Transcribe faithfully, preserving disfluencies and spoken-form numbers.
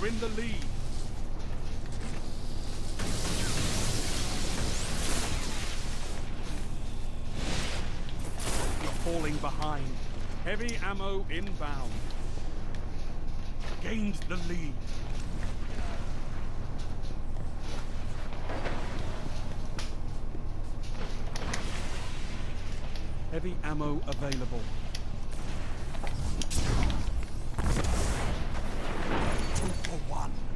You're in the lead. You're falling behind. Heavy ammo inbound. Gained the lead. Heavy ammo available. Two for one.